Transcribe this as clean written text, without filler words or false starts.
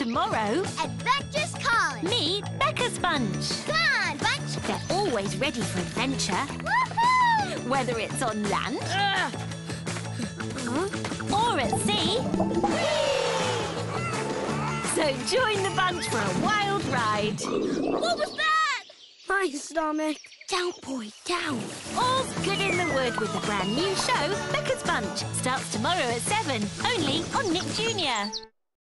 Tomorrow, Adventure's calling. meet Becca's bunch. Come on, bunch. They're always ready for adventure, Woohoo! whether it's on land or at sea. So join the bunch for a wild ride. What was that? My stomach. Down, boy, down. All's good in the wood with the brand new show, Becca's Bunch. Starts tomorrow at 7, only on Nick Jr.